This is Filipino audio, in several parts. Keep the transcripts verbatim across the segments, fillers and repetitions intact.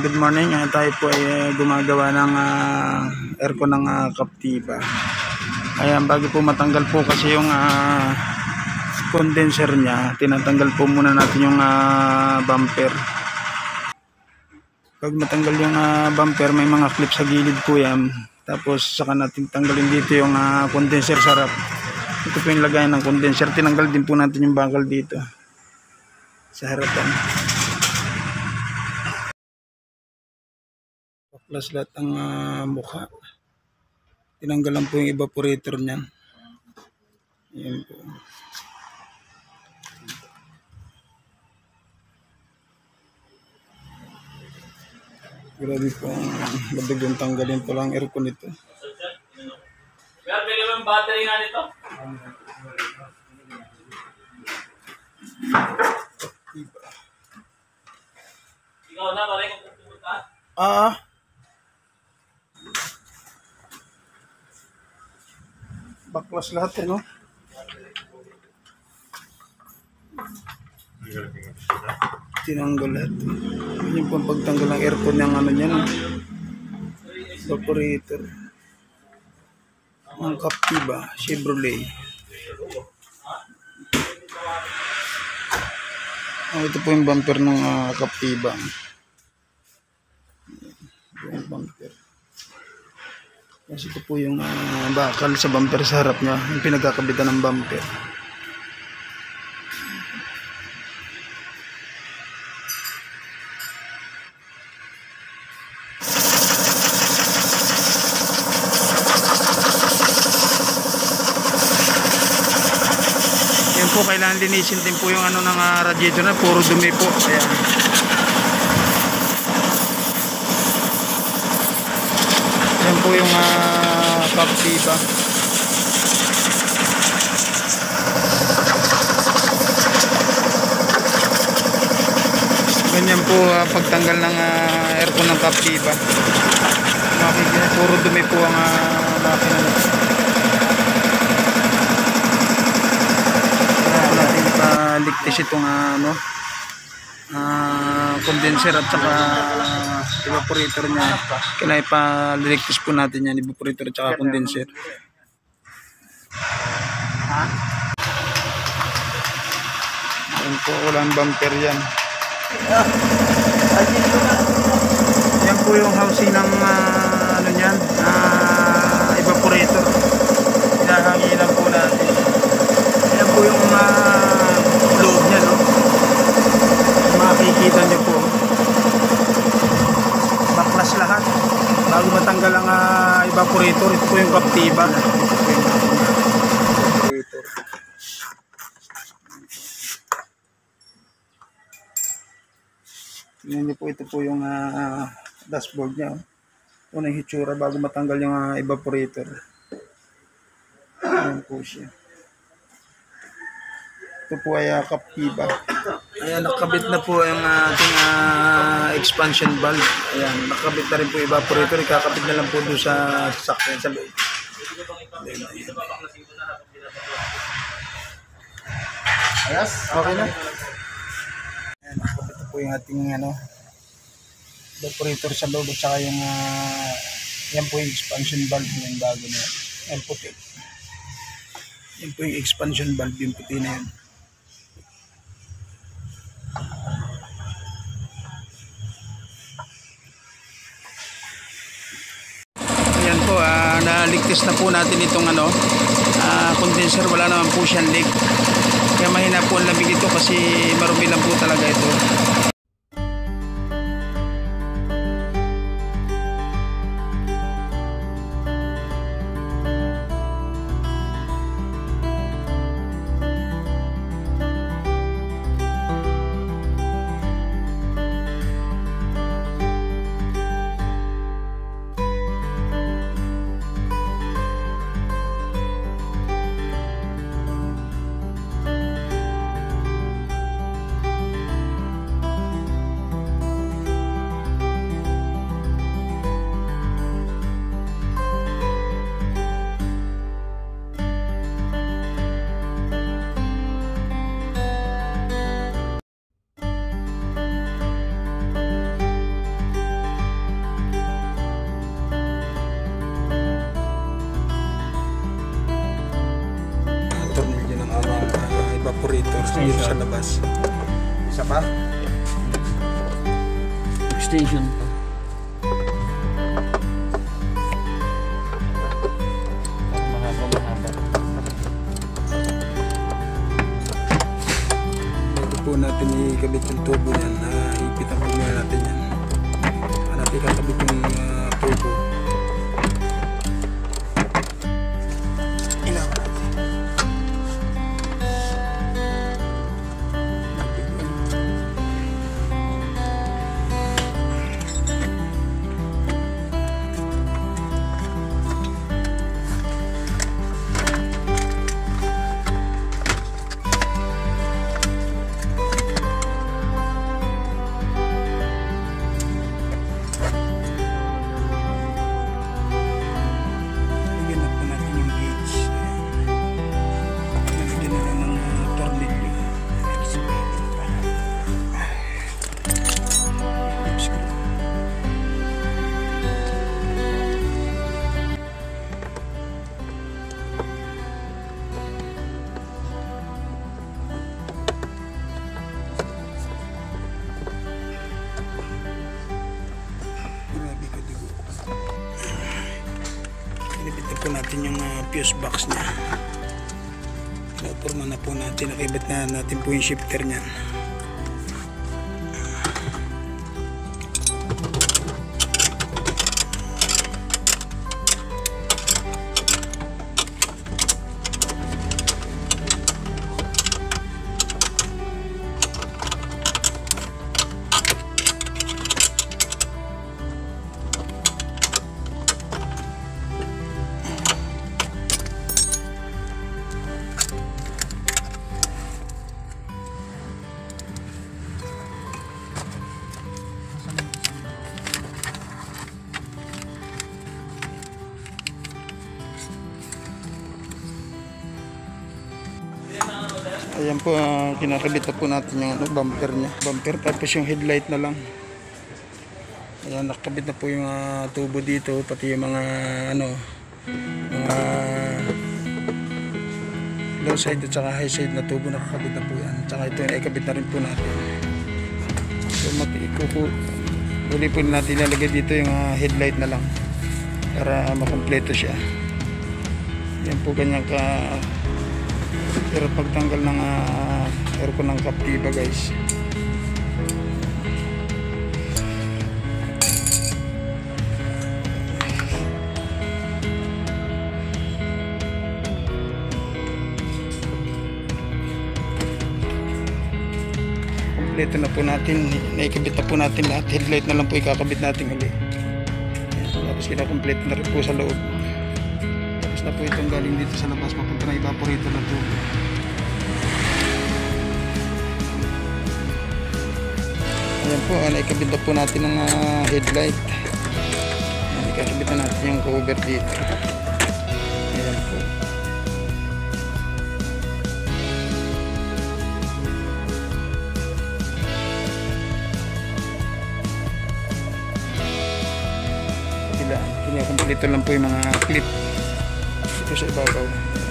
good morning. Uh, tayo po ay uh, gumagawa ng uh, aircon ng uh, Captiva. Ayan, bago po matanggal po kasi yung uh, condenser niya, tinatanggal po muna natin yung uh, bumper. Pag matanggal yung uh, bumper, may mga clip sa gilid po yan. Tapos saka natin tanggalin dito yung uh, condenser sa harap. Ito po yung lagayan ng condenser. Tinanggal din po natin yung bakal dito sa harapan. Plus lahat ang uh, mukha. Tinanggalan po yung evaporator niyan. Ayan po. Grabe po ang labig yung tanggalin po lang aircon nito. Meron ba naman battery nga nito? Ikaw na, pare kung pupunta? Ah. Baklas lahat eh, no? Tinanggal lahat. Yung pang pagtanggal ng aircon ng ano niya, no? Evaporator. Ang Captiva, Chevrolet. Oh, ito po yung bumper ng uh, Captiva. Yung bumper. Kasi ito po yung uh, bakal sa bumper sa harap niya, yung pinagkakabitan ng bumper. Yan po, kailangan linisin din po yung ano ng uh, radiator na, puro dumi po. Ayan. Yan po yung uh, Captiva. Ganyan po uh, pagtanggal ng uh, aircon ng Captiva. Makikita, puro dumi po ang uh, makina nito. Kaya natin ipaligtis itong uh, ano, uh, condenser at saka uh, evaporator niya. Kailangan ipaliligtis po natin yan, evaporator at saka condenser. Yan po, walang bumper yan. Yan po yung housing ng uh, ano yan, uh, evaporator. Hinahanginan po natin. Yan po yung uh, loob niya, no? Makikita nyo po. Baklas lahat. Bago matanggal ang uh, evaporator, ito po yung Captiva. Ito po yung evaporator. Tingnan nyo po, ito po yung uh, dashboard niya. Unang hitsura bago matanggal yung uh, evaporator. Ayan po siya. Ito po ay uh, Captiva. Ayan, nakabit na po yung uh, ating uh, expansion valve. Ayan, nakabit na rin po evaporator. Ikakabit na lang po doon sa sasakyan sa loob. Ayan, ayan. Ayos, okay na. Ayan, nakabit na po yung ating ano, evaporator sa loob at saka yung uh, yan po yung expansion valve yung bago na yan. Yan puti. Yan po yung expansion valve, yung puti na yan. Ayan po, uh, naligtis na po natin itong ano, uh, condenser. Wala naman po siyang leak. Kaya mahina po ang lamig ito kasi marumi lang po talaga ito. sa labas. Isa pa? Extension pa. Mahaba, mahaba. Bago po natin ikabit yung tubo niyan, uh, ipitan po muna natin yan. Uh, natin kakabit yung uh, tubo. Ilaw natin. Lagyan na po natin yung gauge. Lagyan na lang ng uh, tornilyo. Screw. Grabe ka dugo. Pinipit po natin yung uh, fuse box niya. Pinapurma na po natin. Nakibat na natin po yung shifter niya. Ayan po, uh, kinakabit na po natin yung ano, bumper niya. Bumper tapos yung headlight na lang. Ayan, nakabit na po yung uh, tubo dito, pati yung mga ano, mga low side at saka high side na tubo nakakabit na po yan. Tsaka ito yung ikabit na rin po natin. So matikuku, uli po natin ilalagay dito yung uh, headlight na lang para makompleto siya. Yan po ganyan ka pero pagtanggal ng uh, aircon ng Captiva guys. Kompleto na po natin, naikabit na po natin lahat. Headlight na lang po ikakabit natin ulit. Tapos kinakompleto na rin po sa loob. Tapos na po itong galing dito sa labas, papunta na evaporator na tubo. Ayan po, naikabit na po natin ng uh, headlight. Ayan, ikakabit na natin yung cover dito. Ayan po. Sila, kinakompleto lang po yung mga clip dito sa ibabaw.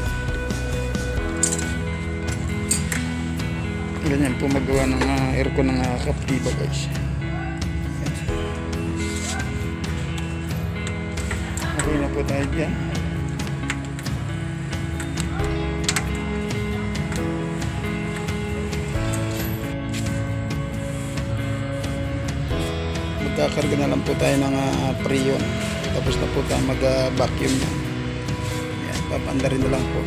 Ganyan po magawa ng uh, aircon ng uh, Captiva guys. Okay na po tayo dyan. Magkakarga na lang po tayo ng uh, Freon. Tapos na po tayo mag-vacuum uh, yan, papandarin na lang po.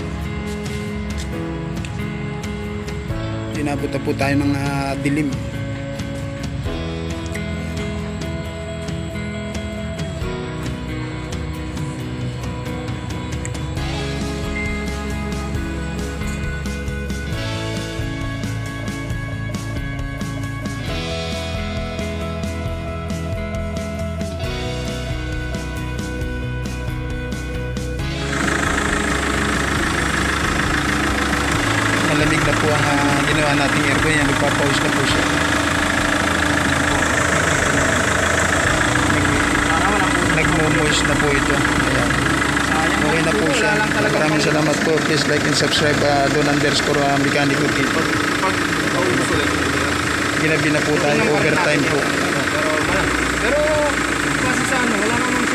Inabot na po tayo ng uh, dilim. Malamig na po ang uh, ginawa nating aircon. Yan, nagpapause na po siya. Nag-moist na po ito. Ayan. Okay na po siya. Maraming salamat po. Please like and subscribe uh, Don underscore uh, Mechanico Kit. Ginabi na po tayo overtime po. Pero, wala. Pero, kasi sa ano, wala namang